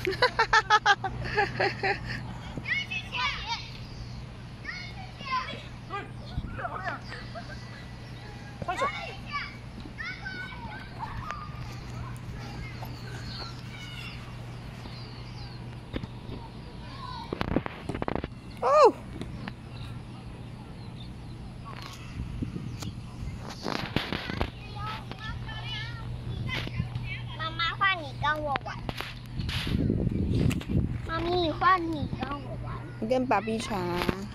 哦！ 妈妈换你跟我玩，妈咪换你跟我玩。 你跟爸比抢啊！